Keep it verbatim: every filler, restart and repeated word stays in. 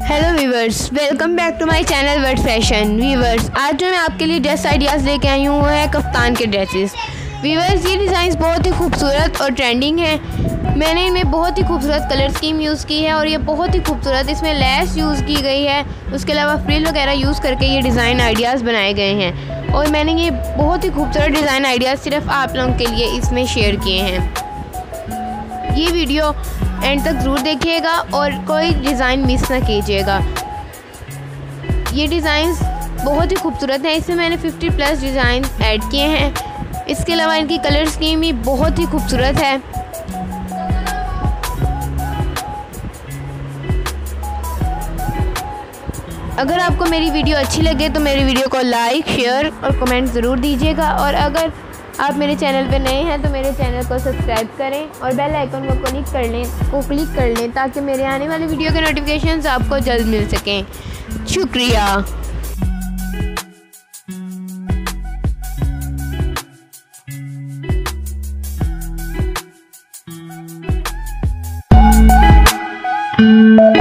Hello viewers, welcome back to my channel word fashion. Viewers, आज जो मैं आपके लिए ड्रेस आइडियाज़ लेके आई हूँ वो है कफ्तान के ड्रेसेस। वीवर्स, ये डिज़ाइंस बहुत ही खूबसूरत और ट्रेंडिंग हैं। मैंने इनमें बहुत ही खूबसूरत कलर स्कीम यूज़ की है और ये बहुत ही खूबसूरत इसमें लेस यूज़ की गई है। उसके अलावा फ्रिल वगैरह यूज़ करके ये डिज़ाइन आइडियाज़ बनाए गए हैं और मैंने ये बहुत ही खूबसूरत डिज़ाइन आइडियाज़ सिर्फ आप लोगों के लिए इसमें शेयर किए हैं। ये वीडियो एंड तक ज़रूर देखिएगा और कोई डिज़ाइन मिस ना कीजिएगा। ये डिज़ाइंस बहुत ही खूबसूरत हैं। इसमें मैंने पचास प्लस डिज़ाइन ऐड किए हैं। इसके अलावा इनकी कलर स्कीम भी बहुत ही खूबसूरत है। अगर आपको मेरी वीडियो अच्छी लगे तो मेरी वीडियो को लाइक, शेयर और कमेंट ज़रूर दीजिएगा। और अगर आप मेरे चैनल पे नए हैं तो मेरे चैनल को सब्सक्राइब करें और बेल आइकन को क्लिक कर लें को क्लिक कर लें ताकि मेरे आने वाली वीडियो के नोटिफिकेशंस आपको जल्द मिल सकें। शुक्रिया। Thank you.